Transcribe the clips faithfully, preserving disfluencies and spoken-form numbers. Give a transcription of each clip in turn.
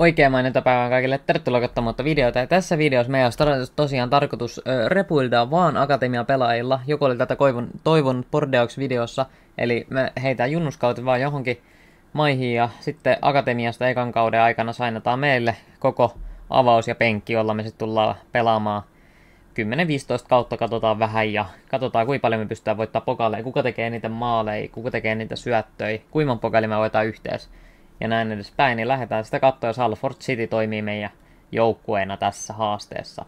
Oikein mainita päivää kaikille, tervetuloa katsomaan videota. Ja tässä videossa meidän olisi tosiaan tarkoitus ö, repuildaa vaan Akatemia-pelaajilla. Joku oli tätä koivun, toivonut Bordeaux-videossa, eli me heitään junnuskautit vaan johonkin maihin ja sitten Akatemiasta ekan kauden aikana sainataan meille koko avaus ja penkki, jolla me sitten tullaan pelaamaan kymmenen viisitoista kautta, katsotaan vähän ja katsotaan kuinka paljon me pystytään voittaa pokaaleja, kuka tekee niitä maaleja, kuka tekee niitä syöttöjä, kuinka monta pokaalia me voidaan yhteensä. Ja näin edespäin, niin lähdetään sitä katsoa, jos Salford City toimii meidän joukkueena tässä haasteessa.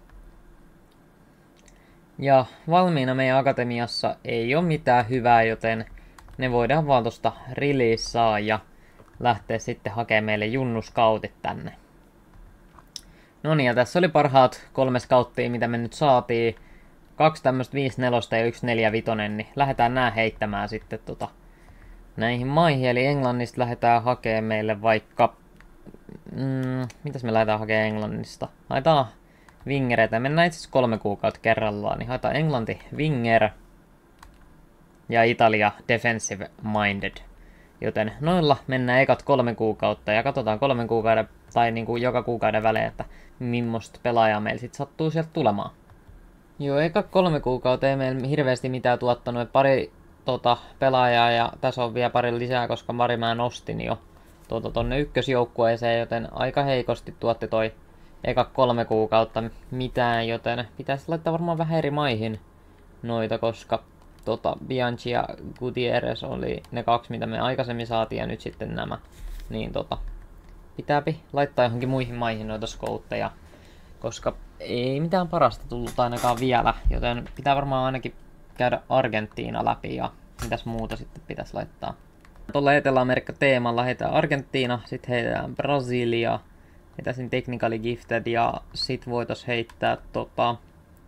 Ja valmiina meidän akatemiassa ei ole mitään hyvää, joten ne voidaan vaan tosta releasaa ja lähteä sitten hakemaan meille junnuskautit tänne. No niin, ja tässä oli parhaat kolme skauttia, mitä me nyt saatiin. Kaksi tämmöstä viisi nelosta ja yksi neljä vitonen, niin lähdetään nää heittämään sitten tota näihin maihin, eli Englannista lähdetään hakemaan meille vaikka... Mm, mitäs me lähdetään hakemaan Englannista? Haetaan wingereitä. Mennään itse asiassa kolme kuukautta kerrallaan, niin haetaan Englanti winger ja Italia defensive minded. Joten noilla mennään ekat kolme kuukautta ja katsotaan kolmen kuukauden tai niinku joka kuukauden välein, että millaista pelaajaa meillä sitten sattuu sieltä tulemaan. Joo, eka kolme kuukautta ei meillä hirveästi mitään tuottanut, että pari tota, pelaajaa ja tässä on vielä pari lisää, koska pari mä nostin jo tuota, tonne ykkösjoukkueeseen, joten aika heikosti tuotti toi eka kolme kuukautta mitään, joten pitäisi laittaa varmaan vähän eri maihin noita, koska tota, Bianchi ja Gutierrez oli ne kaksi, mitä me aikaisemmin saatiin ja nyt sitten nämä, niin tota, pitääpi laittaa johonkin muihin maihin noita scoutteja, koska ei mitään parasta tullut ainakaan vielä, joten pitää varmaan ainakin käydä Argentiina läpi ja mitäs muuta sitten pitäisi laittaa. Tuolla Etelä-Amerikka teemalla heitään Argentiina, sitten heitetään Brasilia, heitäisin Technically Gifted ja sit voitais heittää tota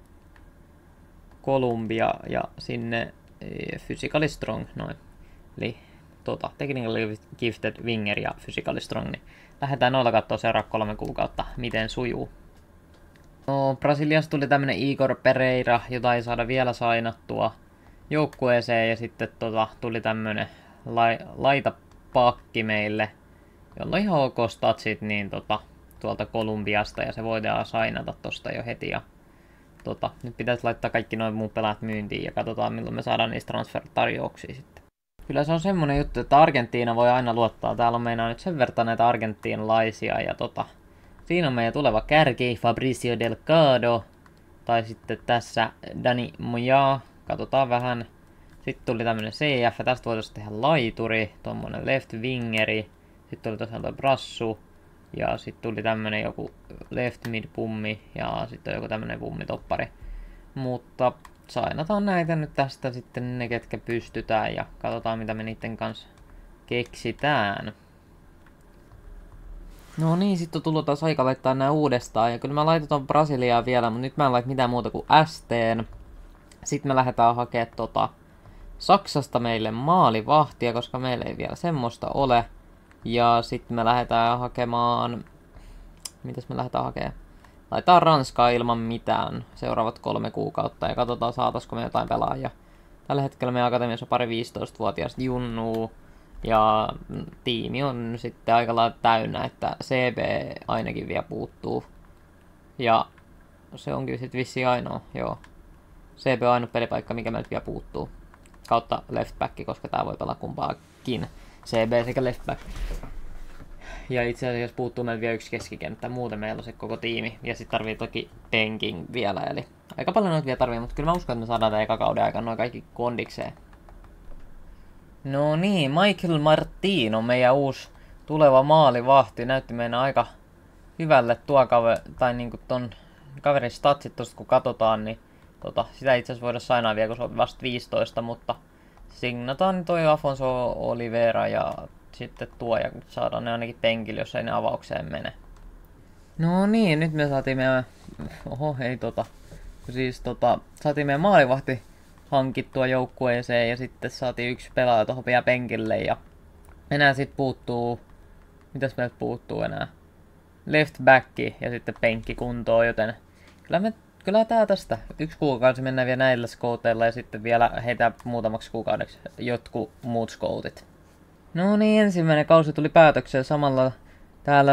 Columbia ja sinne e, Physically Strong, noin. Eli tota, Technically Gifted, Winger ja Physically Strong, niin lähdetään noilla katsoa seuraavat kolme kuukautta, miten sujuu. No, Brasiliasta tuli tämmönen Igor Pereira, jota ei saada vielä sainattua joukkueeseen, ja sitten tota, tuli tämmönen lai, laitapakki meille, jolla on ihan ok statsit, niin tota, tuolta Kolumbiasta, ja se voidaan sainata tosta jo heti. Ja, tota, nyt pitäisi laittaa kaikki noin muut pelaat myyntiin, ja katsotaan milloin me saadaan niistä transfer-tarjouksia sitten. Kyllä se on semmonen juttu, että Argentiina voi aina luottaa. Täällä on meinaa nyt sen verran näitä argentiinalaisia, ja tota, siinä on meidän tuleva kärki, Fabricio Delgado, tai sitten tässä Dani Moya, katsotaan vähän. Sitten tuli tämmönen C F, tästä voitaisiin tehdä laituri, tommonen left wingeri, sitten tuli tosiaan toi Brassu, ja sitten tuli tämmönen joku left mid pummi, ja sitten joku tämmönen pummitoppari. Mutta sainataan näitä nyt tästä sitten ne, ketkä pystytään, ja katsotaan mitä me niiden kanssa keksitään. No niin, sitten on tullut taas aika laittaa nää uudestaan, ja kyllä mä laitetaan Brasiliaa vielä, mutta nyt mä en laita mitään muuta kuin St:n. Sitten me lähdetään hakemaan tota Saksasta meille maalivahtia, koska meillä ei vielä semmoista ole. Ja sitten me lähdetään hakemaan... Mitäs me lähdetään hakemaan? Laitetaan Ranskaa ilman mitään seuraavat kolme kuukautta ja katsotaan saataisiko me jotain pelaajia. Tällä hetkellä meidän akatemiassa on pari viisitoistavuotiaista junnuu. Ja tiimi on sitten aika lailla täynnä, että C B ainakin vielä puuttuu. Ja se onkin sitten vissiin ainoa, joo. C B on ainoa pelipaikka, mikä meiltä vielä puuttuu. Kautta left back, koska tää voi pelaa kumpaakin. C B sekä left back. Ja itse asiassa puuttuu meiltä vielä yksi keskikenttä, muuten meillä on se koko tiimi. Ja sitten tarvii toki penking vielä, eli aika paljon noita vielä tarvii, mutta kyllä mä uskon, että me saadaan tämän eka kauden aikana noin kaikki kondikseen. No niin, Michael Martin on meidän uusi tuleva maalivahti. Näytti meidän aika hyvälle tuo kaveri, tai niinku ton kaverin statsit tosta kun katsotaan, niin tota, sitä itse asiassa voidaan sainaa vielä, kun se on vasta viisitoista, mutta signataan toi Afonso Oliveira ja sitten tuo, ja saadaan ne ainakin penkille, jos ei ne avaukseen mene. No niin, nyt me saatiin meidän... Oho, ei tota... Siis tota, saatiin meidän maalivahti hankittua joukkueeseen ja sitten saatiin yksi pelaaja tuohon vielä penkille ja enää sit puuttuu... Mitäs meiltä puuttuu enää? Left backi ja sitten penkki kuntoon, joten kyllä me... Kyllä tää tästä. Yksi kuukausi mennään vielä näillä scouteilla ja sitten vielä heitä muutamaksi kuukaudeksi jotkut muut scoutit. No niin, ensimmäinen kausi tuli päätökseen samalla täällä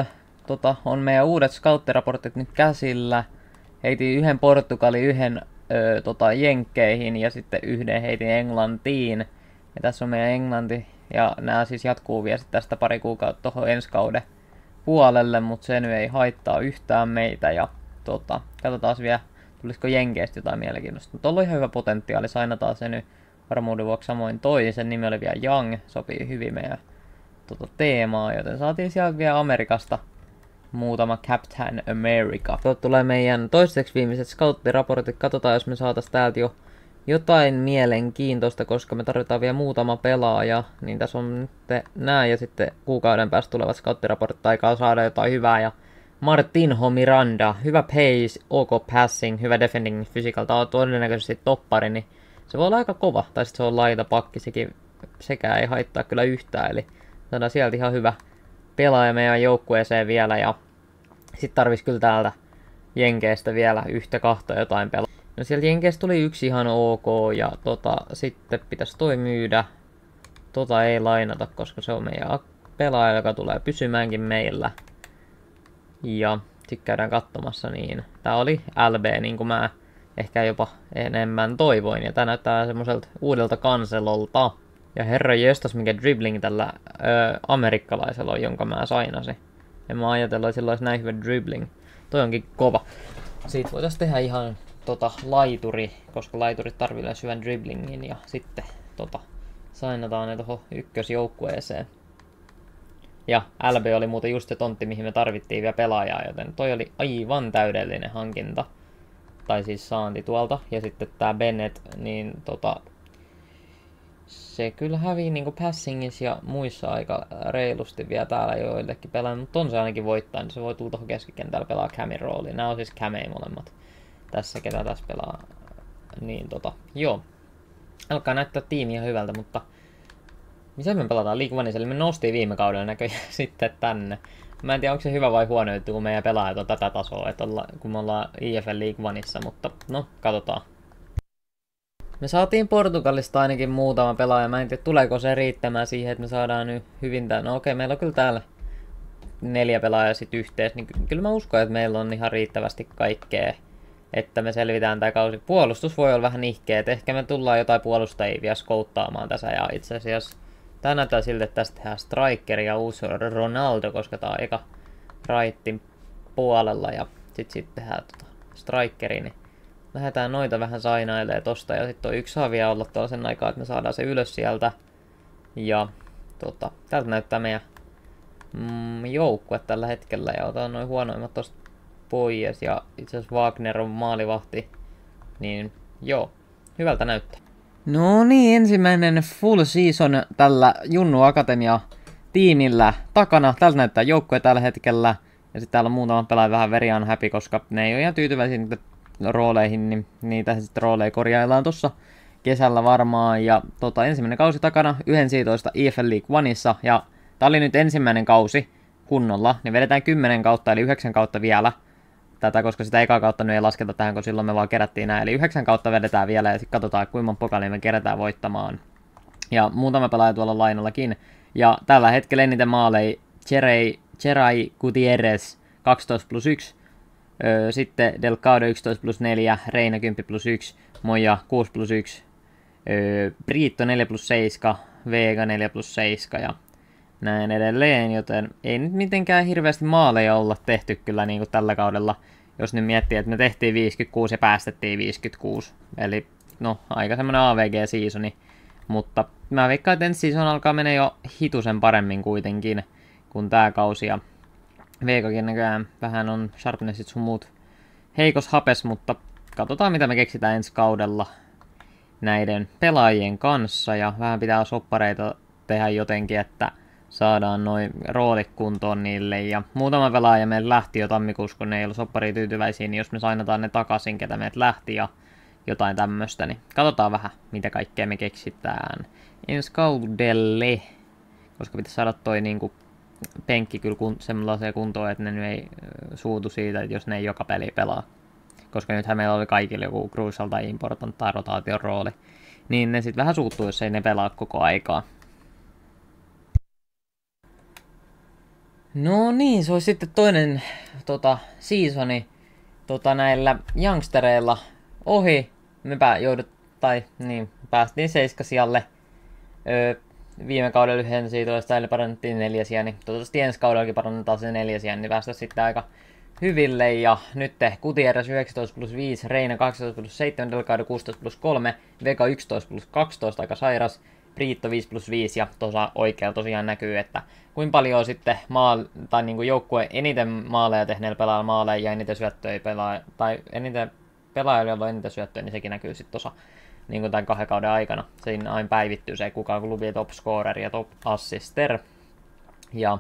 tota, on meidän uudet scouttiraportit nyt käsillä. Heitin yhden Portugalin, yhden ö, tota, Jenkkeihin ja sitten yhden heitin Englantiin. Ja tässä on meidän Englanti. Ja nämä siis jatkuu vielä tästä pari kuukautta tuohon ensi kauden puolelle, mutta se nyt ei haittaa yhtään meitä. Ja tota, katsotaan vielä, tulisiko Jenkeistä jotain mielenkiintoista. Mutta on ihan hyvä potentiaali, sainataan se nyt varmuuden vuoksi samoin toi. Sen nimi oli vielä Young, sopii hyvin meidän tota, teemaa, joten saatiin sieltä vielä Amerikasta muutama Captain America. Tuo tulee meidän toistaiseksi viimeiset scouttiraportit. Katsotaan, jos me saatais täältä jo jotain mielenkiintoista, koska me tarvitaan vielä muutama pelaaja. Niin tässä on nyt nää ja sitten kuukauden päästä tulevat scouttiraportit aikaa saada jotain hyvää. Ja Martinho Miranda, hyvä pace, ok passing, hyvä defending physical. Tää on todennäköisesti toppari, niin se voi olla aika kova. Tai sitten se on laitapakki, sekin sekään ei haittaa kyllä yhtään. Eli saadaan sieltä ihan hyvä pelaaja meidän joukkueeseen vielä. Ja sitten tarvis kyllä täältä Jenkeistä vielä yhtä kahta jotain pelaa. No sieltä Jenkeistä tuli yksi ihan ok ja tota, sitten pitäisi toi myydä. Tota ei lainata, koska se on meidän pelaaja, joka tulee pysymäänkin meillä. Ja sitten käydään katsomassa niin. Tää oli L B niin kuin mä ehkä jopa enemmän toivoin. Ja tää näyttää semmoiselta uudelta kanselolta. Ja herra jestas mikä dribbling tällä ö, amerikkalaisella on, jonka mä sainasin. En mä ajatella, että sillä olisi näin hyvä dribbling. Toi onkin kova. Siitä voitaisiin tehdä ihan tota, laituri, koska laiturit tarvii myös hyvän dribblingin. Ja sitten tota, sainataan ne tuohon ykkösjoukkueeseen. Ja L B oli muuten just se tontti, mihin me tarvittiin vielä pelaajaa, joten toi oli aivan täydellinen hankinta. Tai siis saanti tuolta. Ja sitten tää Bennett, niin tota... se kyllä hävii niinku passingissa ja muissa aika reilusti vielä täällä joillekin pelaajille, mutta on se ainakin voittaa, niin se voi tulla tuohon keskikentällä pelaa Camin rooliin. Nämä on siis Camei molemmat tässä, ketä tässä pelaa. Niin tota, joo. Alkaa näyttää tiimiä hyvältä, mutta missä me pelataan League Oneissa, eli me noustiin viime kaudella näköjään sitten tänne. Mä en tiedä, onko se hyvä vai huono juttu, kun meidän pelaajat on tätä tasoa, että olla, kun me ollaan I F L League Oneissa, mutta no, katsotaan. Me saatiin Portugalista ainakin muutama pelaaja. Mä en tiedä, tuleeko se riittämään siihen, että me saadaan nyt hyvin tää. No okei, meillä on kyllä täällä neljä pelaajaa sit yhteensä. Niin kyllä mä uskon, että meillä on ihan riittävästi kaikkea, että me selvitään tää kausi. Puolustus voi olla vähän nihkeä, että ehkä me tullaan jotain puolustajia vielä skouttaamaan tässä. Ja itse asiassa tää näyttää siltä, että tästä tehdään striker ja uusi Ronaldo, koska tää on eka rightin puolella. Ja sit sit tehdään tota strikeri, niin lähdetään noita vähän sainailee tosta ja sitten on yksi saa vielä olla tuolla sen aikaa, että me saadaan se ylös sieltä. Ja tota, täältä näyttää meidän mm, joukkue tällä hetkellä ja otetaan noin huonoimmat tosta pois. Ja itse asiassa Wagner on maalivahti. Niin joo, hyvältä näyttää. No niin, ensimmäinen full season tällä Junnu Akatemia tiimillä takana. Täältä näyttää joukkue tällä hetkellä. Ja sitten täällä on muutama pelaaja vähän very unhappy, koska ne ei ole ihan tyytyväisiä niitä rooleihin, niin niitä sitten rooleja korjaillaan tossa kesällä varmaan. Ja tota, ensimmäinen kausi takana, yksitoista I F L League Oneissa, ja tää oli nyt ensimmäinen kausi kunnolla, niin vedetään kymmenen kautta, eli yhdeksän kautta vielä tätä, koska sitä ekaa kautta nyt ei lasketa tähän, kun silloin me vaan kerättiin nää, eli yhdeksän kautta vedetään vielä, ja sitten katsotaan, kuinka monta pokalia me kerätään voittamaan. Ja muutama pelaaja tuolla lainallakin, ja tällä hetkellä eniten maaleja Cherai Gutierrez kaksitoista plus yksi, Öö, sitten Delgado yksitoista plus neljä, Reina kymmenen plus yksi, Moja kuusi plus yksi, öö, Brito neljä plus seitsemän, Vega neljä plus seitsemän ja näin edelleen, joten ei nyt mitenkään hirveästi maaleja olla tehty kyllä niin kuin tällä kaudella, jos nyt miettii, että me tehtiin viisikymmentäkuusi ja päästettiin viisikymmentäkuusi, eli no aika semmonen A V G-seasoni, mutta mä veikkaan, että ensi season alkaa mennä jo hitusen paremmin kuitenkin kuin tää kausi, ja Veikakin näköjään vähän on sharpnessit sun muut heikos hapes, mutta katsotaan mitä me keksitään ensi kaudella näiden pelaajien kanssa. Ja vähän pitää soppareita tehdä jotenkin, että saadaan noin roolit kuntoon niille. Ja muutama pelaaja meillä lähti jo tammikuussa, kun ne ei ollut sopparia tyytyväisiä, niin jos me sainataan ne takaisin, ketä meiltä lähti ja jotain tämmöstä, niin katsotaan vähän mitä kaikkea me keksitään ensi kaudelle. Koska pitäisi saada toi niinku penkki kyllä kun, sellaiseen kuntoon, että ne nyt ei suutu siitä, että jos ne ei joka peli pelaa. Koska nythän meillä oli kaikille joku crucial tai important tai rotaation rooli. Niin ne sitten vähän suuttuu, jos ei ne pelaa koko aikaa. No niin, se olisi sitten toinen tota, seasoni tota, näillä youngstereilla ohi. Mepä joudut, tai niin, päästiin seiskasijalle. Öö, viime kaudella yhden siitä eli parannettiin neljäsiä, niin toivottavasti ensi kaudellakin parannetaan se neljäsiä, niin päästä sitten aika hyville. Ja nyt Gutierrez yhdeksäntoista plus viisi, Reina kaksitoista plus seitsemän, Delgado kuusitoista plus kolme, Vega yksitoista plus kaksitoista, aika sairas, Brito viisi plus viisi, ja tuossa oikealla tosiaan näkyy, että kuinka paljon sitten maal, tai niinku joukkue eniten maaleja tehneellä pelaajalla maaleja ja eniten syöttöjä pelaa, tai eniten pelaajilla on eniten syöttöjä, niin sekin näkyy sitten tuossa niin kuin tämän kahden kauden aikana. Siinä aina päivittyy se, kuka on klubin top scorer ja top assister. Ja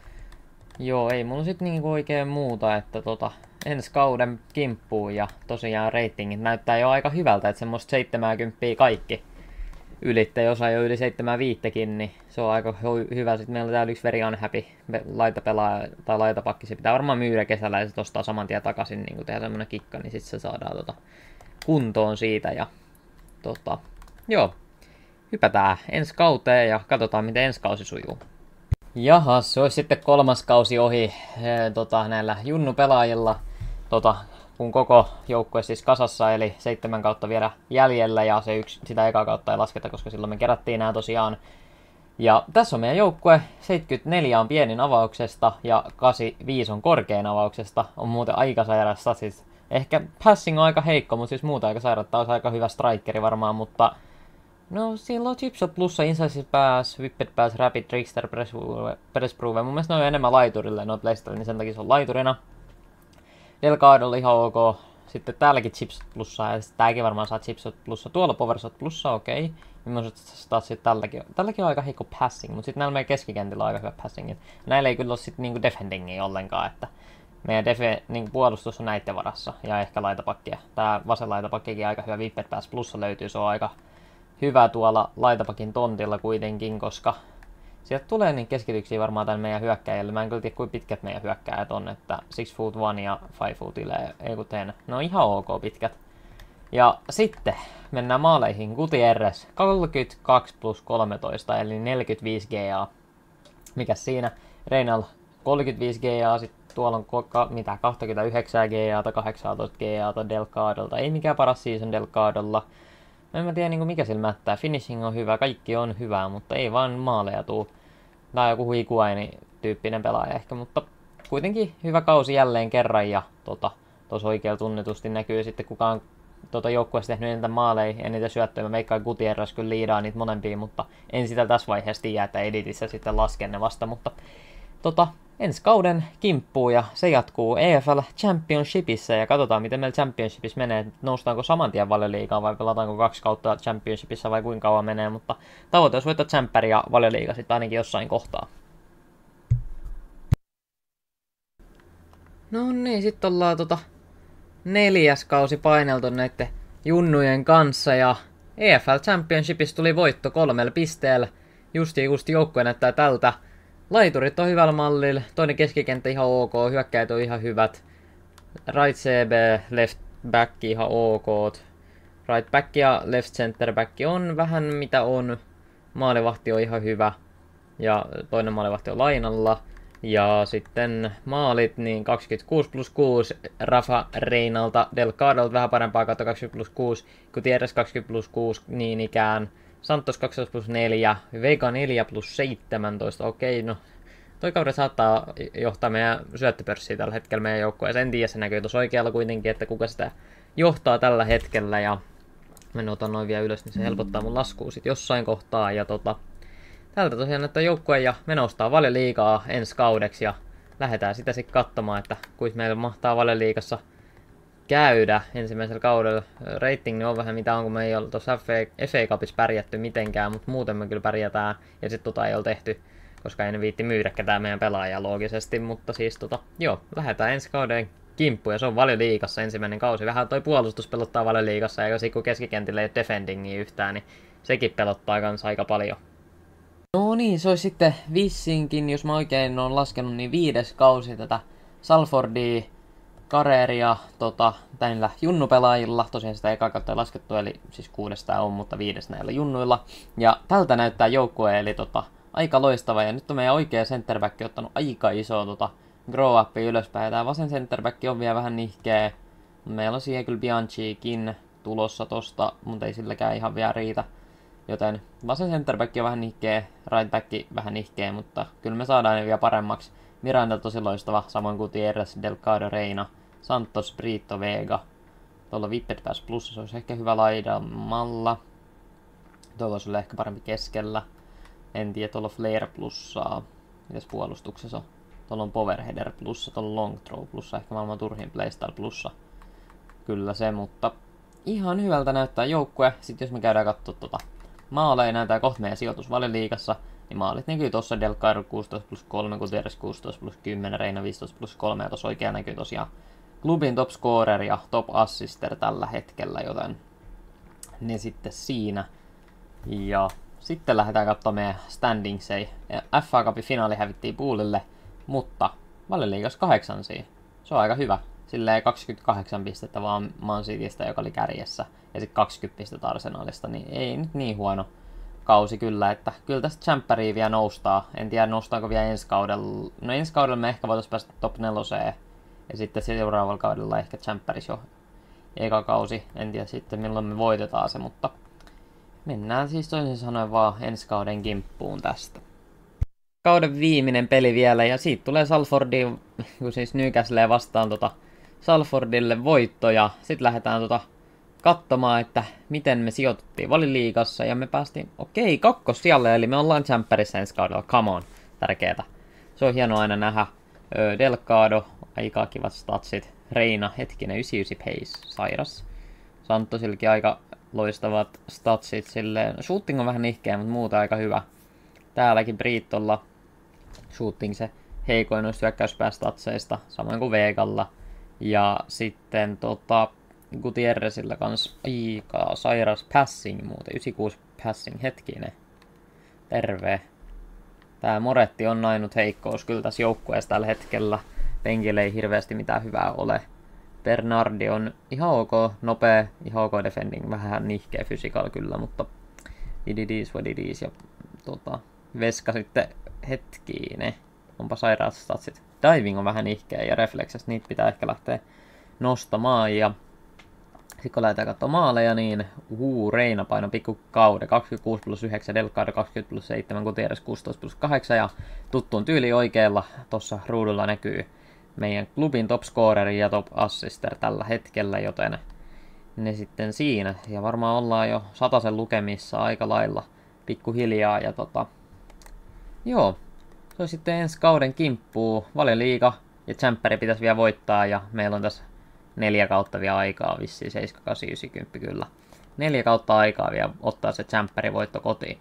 joo, ei mulla sit niinku oikein muuta, että tota, ensi kauden kimppuun ja tosiaan ratingit näyttää jo aika hyvältä, että semmoista seitsemänkymmentä kaikki ylitte, jos on jo yli seitsemänkymmentäviisikin, niin se on aika hyvä. Sitten meillä on täällä yksi very unhappy laitapelaaja tai laitapakki, se pitää varmaan myydä kesällä ja se ostaa saman tien takaisin, niin kun tehdään semmonen kikka, niin sitten se saadaan tota kuntoon siitä. Ja tota, joo, hypätään ensi kauteen ja katsotaan miten ensi kausi sujuu. Jaha, se olisi sitten kolmas kausi ohi e, tota, näillä junnupelaajilla, tota, kun koko joukkue siis kasassa, eli seitsemän kautta vielä jäljellä, ja se yksi, sitä eka kautta ei lasketa, koska silloin me kerättiin nämä tosiaan. Ja tässä on meidän joukkue, seitsemänkymmentäneljä on pienin avauksesta, ja kahdeksankymmentäviisi on korkein avauksesta, on muuten aika sairasta, siis ehkä passing on aika heikko, mutta siis muuta aika sairasta, olisi aika hyvä strikeri varmaan, mutta no, siellä on chipshot plussa, incisive pass, whipped pass, rapid, trickster, press prove. Mun mielestä ne on enemmän laiturille, noita playsterille, niin sen takia se on laiturina. Delgado ihan ok. Sitten täälläkin chipshot plussa, ja tääkin varmaan saa chipshot plussa. Tuolla powershot plussa, okei. Okay. Millaiset taas sitten tälläkin, tälläkin on aika heikko passing, mutta sitten näillä meidän keskikentillä on aika hyvä passing. Näillä ei kyllä ole sitten niinku defendingia ollenkaan, että meidän defe, niinku puolustus on näiden varassa, ja ehkä laitapakkia. Tää vasen laitapakkikin aika hyvä, whipped pass plussa löytyy, se on aika hyvä tuolla laitapakin tontilla kuitenkin, koska sieltä tulee niin keskityksiä varmaan tämän meidän hyökkäjälle. Mä en kyllä tiedä, kuinka pitkät meidän hyökkäjät on, että six foot one ja five foot ile, ei kun ten. Ne on ihan ok pitkät. Ja sitten mennään maaleihin. Gutierrez kolmekymmentäkaksi plus kolmetoista, eli neljäkymmentäviisi G A. Mikäs siinä? Reinal kolmekymmentäviisi G A, sitten tuolla on ko- mitä, kaksikymmentäyhdeksän G A tai kahdeksantoista G A Delgadolta. Ei mikään paras season Delgadolla. En mä tiedä mikä sillä mättää. Finishing on hyvä, kaikki on hyvää, mutta ei vaan maaleja tuu. Tää on joku Higuaini tyyppinen pelaaja ehkä, mutta kuitenkin hyvä kausi jälleen kerran. Ja tota, tuossa oikealla tunnetusti näkyy sitten kuka on tota, joukkueessa tehnyt eniten maaleja, eniten syöttöjä. Mä veikkaan Gutierrez kyllä liidaa niitä molempia, mutta en sitä tässä vaiheessa tiedä, että editissä sitten lasken ne vasta. Mutta tota, ensi kauden kimppuu ja se jatkuu E F L Championshipissa ja katsotaan miten meillä Championshipissa menee, noustaanko saman tien Valioliigaan vai pelataanko kaksi kautta Championshipissa vai kuinka kauan menee, mutta tavoite olisi voittaa Champion ja Valioliiga sitten ainakin jossain kohtaa. No niin, sitten ollaan tota neljäs kausi paineltu näiden junnujen kanssa ja E F L Championshipissa tuli voitto kolmella pisteellä, justi just joukkue näyttää tältä. Laiturit on hyvällä mallilla, toinen keskikenttä ihan ok, hyökkäät on ihan hyvät. Right C B, left back ihan ok. Right back ja left center back on vähän mitä on. Maalivahti on ihan hyvä. Ja toinen maalivahti on lainalla. Ja sitten maalit, niin kaksikymmentäkuusi plus kuusi Rafa Reinalta, Delgadolta vähän parempaa kautta kaksikymmentä plus kuusi, Gutierrez kaksikymmentä plus kuusi niin ikään. Santos kaksitoista plus neljä, Vega neljä plus seitsemäntoista, okei, no toi kauden saattaa johtaa meidän syöttöpörssiä tällä hetkellä meidän joukkueessa. En tiedä, se näkyy tuossa oikealla kuitenkin, että kuka sitä johtaa tällä hetkellä. Ja mä otan noin vielä ylös, niin se helpottaa mun laskua sit jossain kohtaa. Ja tota, tältä tosiaan näyttää joukkue ja me noustaan Valioliigaa ensi kaudeksi ja lähdetään sitä sitten katsomaan, että kuinka meillä mahtaa Valioliigassa käydä ensimmäisellä kaudella. Rating on vähän mitä on, kun me ei ole tuossa F A Cupissa pärjätty mitenkään, mutta muuten me kyllä pärjätään. Ja sitten tota ei ole tehty, koska ei ne viitti myydä ketään meidän pelaajaa loogisesti. Mutta siis tota, joo, lähdetään ensi kauden kimppuun ja se on Valioliigassa ensimmäinen kausi. Vähän toi puolustus pelottaa Valioliigassa ja jos kun keskikentillä ei ole defendingia yhtään, niin sekin pelottaa kanssa aika paljon. No niin, se olisi sitten vissinkin, jos mä oikein olen laskenut, niin viides kausi tätä Salfordia Kareeria tota, näillä junnupelaajilla. Tosiaan sitä eka kautta ei laskettu, eli siis kuudesta on, mutta viides näillä junnuilla. Ja tältä näyttää joukkue, eli tota, aika loistava. Ja nyt on meidän oikea centerback ottanut aika iso tota, grow upia ylöspäin. Ja tää vasen centerback on vielä vähän nihkeä. Meillä on siihen kyllä Bianchikin tulossa tosta, mutta ei silläkään ihan vielä riitä. Joten vasen centerback on vähän nihkeä, right back vähän nihkeä, mutta kyllä me saadaan ne vielä paremmaksi. Miranda tosi loistava, samoin kuin Tierres, Delgado, Reina, Santos, Brito, Vega. Tuolla Vippet pääsi plussa, se olisi ehkä hyvä laidamalla. Tuolla olisi ehkä parempi keskellä. En tiedä, tuolla on Flair plussaa. Mitäs puolustuksessa on? Tuolla on Powerheader plussa, tuolla on Long Throw plussa, ehkä maailman turhin Playstyle plussa. Kyllä se, mutta ihan hyvältä näyttää joukkue. Sitten jos me käydään katsoa tota maaleja, näyttää kohta meidän sijoitus Valioliigassa, niin maalit näkyy tossa Delgado kuusitoista plus kolme, Gutierrez kuusitoista plus kymmenen, Reina viisitoista plus kolme, ja tossa oikein näkyy tosiaan klubin top scorer ja top assister tällä hetkellä, joten ne sitten siinä. Ja sitten lähdetään katsomaan meidän standingsei. F A Cupin finaali hävittiin Poolille, mutta Valioliigassa kahdeksansia. Se on aika hyvä. Silleen kaksikymmentäkahdeksan pistettä vaan Man Citystä, joka oli kärjessä, ja sitten kaksikymmentä pistettä Arsenalista, niin ei nyt niin huono kausi kyllä, että kyllä tästä Champions vielä noustaa. En tiedä noustaanko vielä ensi kaudella. No ensi kaudella me ehkä voitaisiin päästä top neloseen, ja sitten seuraavalla kaudella ehkä Champions jo eka kausi. En tiedä sitten milloin me voitetaan se, mutta mennään siis toisin sanoen vaan ensi kauden kimppuun tästä. Kauden viimeinen peli vielä, ja siitä tulee Salfordin, kun siis Newcastle vastaan tota Salfordille voitto, ja sitten lähdetään tota katsomaan, että miten me sijoituttiin Valioliigassa, ja me päästiin, okei, kakkossijalle, eli me ollaan Championsissa ensi kaudella, come on, tärkeetä. Se on hienoa aina nähdä. Delgado, aika kivat statsit, Reina, hetkinen, yhdeksänkymmentäyhdeksän pace, sairas. Santosillakin aika loistavat statsit, silleen, shooting on vähän nihkeä, mutta muuta aika hyvä. Täälläkin Britolla shooting se heikoin noista hyökkäyspäästatseista, samoin kuin Vegalla. Ja sitten tota, Gutierrezillä kans aika sairas passing muuten, yhdeksänkymmentäkuusi passing, hetkinen. Terve. Tää Moretti on ainut heikkous kyllä tässä joukkueessa tällä hetkellä. Penkillä ei hirveästi mitään hyvää ole. Bernardi on ihan ok, nopea, ihan ok defending, vähän nihkeä physical kyllä, mutta it is what it is. Ja tota, Veska sitten hetkinen, onpa sairaat statsit. Diving on vähän nihkeä ja reflexes, niitä pitää ehkä lähteä nostamaan. Ja sitten kun lähdetään katsomaan maaleja, niin uu, Reina paino pikku kauden, kaksikymmentäkuusi plus yhdeksän, Delgado kaksikymmentä plus seitsemän, Gutierrez kuusitoista plus kahdeksan, ja tuttuun tyyli oikealla tuossa ruudulla näkyy meidän klubin top scorer ja top assister tällä hetkellä, joten ne sitten siinä. Ja varmaan ollaan jo satasen lukemissa aika lailla pikkuhiljaa, ja tota, joo, se on sitten ensi kauden kimppuu, Valioliiga ja Champions pitäisi vielä voittaa, ja meillä on tässä neljä kautta vielä aikaa, vissiin seitsemän, kahdeksan, yhdeksänkymmentä kyllä. Neljä kautta aikaa vielä ottaa se Champions voitto kotiin.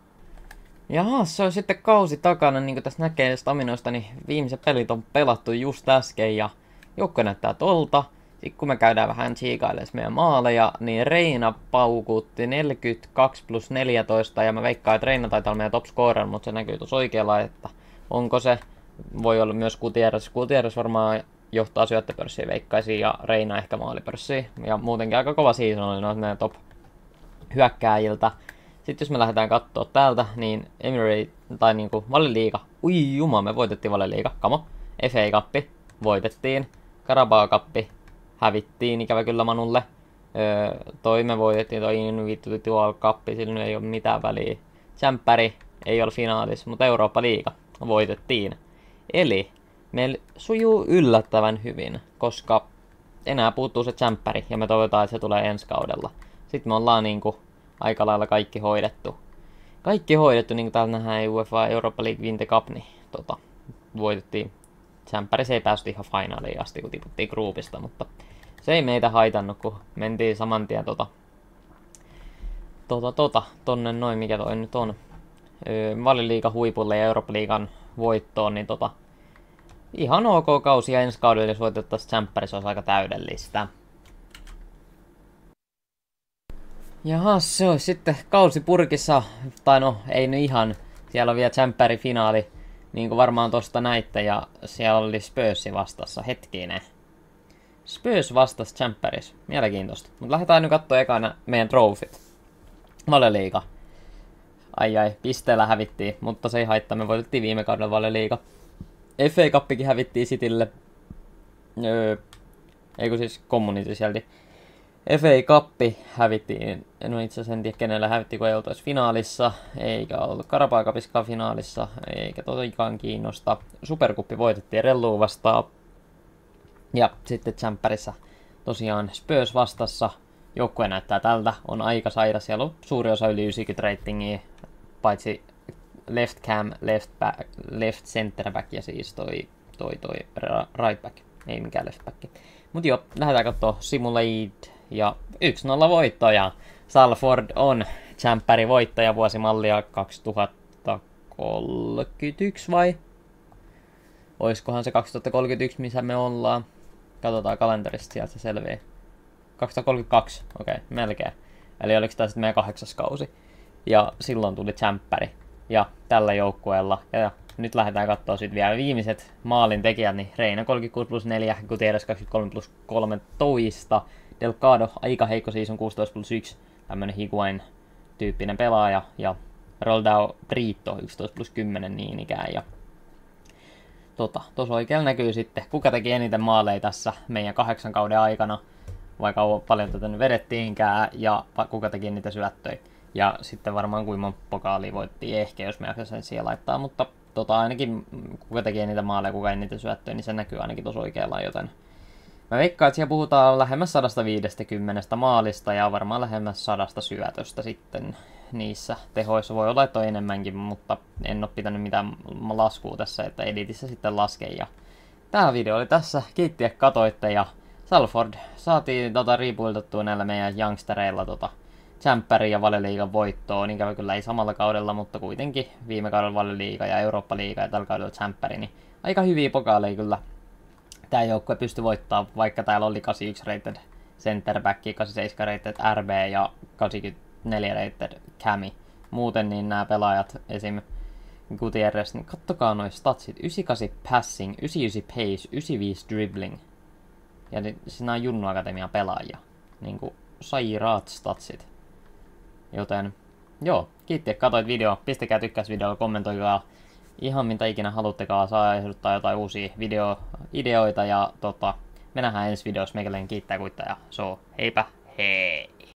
Jaha, se on sitten kausi takana, niin kuin tässä näkee staminoista, niin viimeiset pelit on pelattu just äsken, ja joukkue näyttää tolta. Sitten kun me käydään vähän tsiikailemaan meidän maaleja, niin Reina paukuutti neljäkymmentäkaksi plus neljätoista, ja mä veikkaan, että Reina taitaa olla meidän top scorer, mutta se näkyy tuossa oikealla, että onko se, voi olla myös Gutierrez. Gutierrez varmaan johtaa syöttöpörssiä veikkaisiin, ja Reina ehkä maalipörssiin, ja muutenkin aika kova season oli noita meidän top hyökkääjiltä. Sitten jos me lähdetään katsoa täältä, niin Emirate, tai niinku Valioliiga, ui juma, me voitettiin Valioliiga, kamo. F A Cup, voitettiin. Carabao Cup, hävittiin ikävä kyllä Manulle. Öö, toi me voitettiin, toi Invictus Dual Cup, sillä ei ole mitään väliä. Champions ei ole finaalissa, mutta Eurooppa-liiga voitettiin. Eli meillä sujuu yllättävän hyvin, koska enää puuttuu se Champions, ja me toivotaan, että se tulee ensi kaudella. Sitten me ollaan niinku aika lailla kaikki hoidettu. Kaikki hoidettu, niin kuin täällä nähdään U E F A Europa League Winter Cup, niin tota, voitettiin. Champions ei päästy ihan finaaliin asti, kun tiputtiin groupista, mutta se ei meitä haitannut, kun mentiin saman tien tota, tota, tota, tonne noin, mikä toi nyt on, öö, Valioliigan huipulle ja Eurooppa-liigan voittoon, niin tota, ihan ok kausi, ja ensi kaudella, jos voitettaisiin Champions, olisi aika täydellistä. Jaha, se olisi sitten kausi purkissa, tai no ei nyt ihan, siellä on vielä Champions finaali, niin kuin varmaan tosta näitte, ja siellä oli Spursi vastassa, hetkinen. Spurs vastasi Champions, mielenkiintoista. Mutta lähdetään nyt katsoa ekana meidän trofit. Valioliiga. Ai ai, pisteellä hävittiin, mutta se ei haittaa, me voitettiin viime kaudella Valioliiga. F A Cupikin hävittiin Citylle. Öö, eikö siis Community Shield. F A Cup hävittiin, no itse asiassa en tiedä kenellä hävittiin, kun ei oltu edes finaalissa, eikä ollut Carabao Cupiskaan finaalissa, eikä tosiaan kiinnosta. Supercuppi voitettiin Relluun vastaan. Ja sitten Champerissa tosiaan Spurs vastassa. Joukkue näyttää tältä, on aika sairas, siellä on suuri osa yli yhdeksänkymmentä ratingia, paitsi left cam, left, back, left center back ja siis toi, toi, toi right back, ei mikään left back. Mut joo, lähdetään kattoo Simulate ja yksi nolla voittoja. Salford on Champerin voittaja vuosimallia kaksituhattakolmekymmentäyksi vai? Oiskohan se kaksituhattakolmekymmentäyksi, missä me ollaan? Katsotaan kalenterista, sieltä se selviää. kaksituhattakolmekymmentäkaksi, okei, okay, melkein. Eli oliko tämä sitten meidän kahdeksas kausi. Ja silloin tuli Champeri. Ja tällä joukkueella. Ja, ja nyt lähdetään katsoa sitten vielä viimeiset maalin tekijät. Niin Reina kolmekymmentäkuusi plus neljä, Gutierrez kaksikymmentäkolme plus kolmetoista. Delgado aika heikko season kuusitoista plus yksi. Tämmönen Higuain tyyppinen pelaaja. Ja Roldao Brito yksitoista plus kymmenen niin ikään. Ja tota, tuossa oikealla näkyy sitten, kuka teki eniten maaleja tässä meidän kahdeksan kauden aikana. Vaikka paljon tätä nyt vedettiinkään, ja kuka teki niitä syöttöjä. Ja sitten varmaan kuinka pokaalia voittiin ehkä, jos me jaksaisi sen siellä laittaa, mutta tota, ainakin kuka teki niitä maaleja, kuka ei niitä syöttöjä, niin se näkyy ainakin tuossa oikealla, joten mä veikkaan, että siellä puhutaan lähemmäs sata viisikymmentä maalista ja varmaan lähemmäs sadasta syötöstä sitten niissä tehoissa. Voi olla, että on enemmänkin, mutta en ole pitänyt mitään laskua tässä, että editissä sitten laske. Ja tämä video oli tässä, kiitti, että katoitte ja Salford saatiin tota rebuildattua näillä meidän youngstereilla tota Champerin ja Valioliigan voittoon, ikävä kyllä ei samalla kaudella, mutta kuitenkin viime kaudella Valioliiga ja Eurooppa-liiga ja tällä kaudella Champeri, niin aika hyviä pokaaleja kyllä tämä joukkue pystyi voittamaan, vaikka täällä oli kahdeksankymmentäyksi rated center back, kahdeksankymmentäseitsemän rated R B ja kahdeksankymmentäneljä rated Cami. Muuten niin nämä pelaajat, esim. Gutierrez, niin kattokaa noi statsit, yhdeksänkymmentäkahdeksan passing, yhdeksänkymmentäyhdeksän pace, yhdeksänkymmentäviisi dribbling. Ja siinä on Junnu Akatemian pelaajia. Niinku sairaat statsit. Joten joo, kiitti, että katsoit video. Pistäkää tykkäys videolla, kommentoikaa ihan mitä ikinä haluttekaan. Saa ehdottaa jotain uusia videoideoita. Ja tota, me nähdään ensi videossa. Meikäläinen kiittää kuittaa ja so, heipä hei!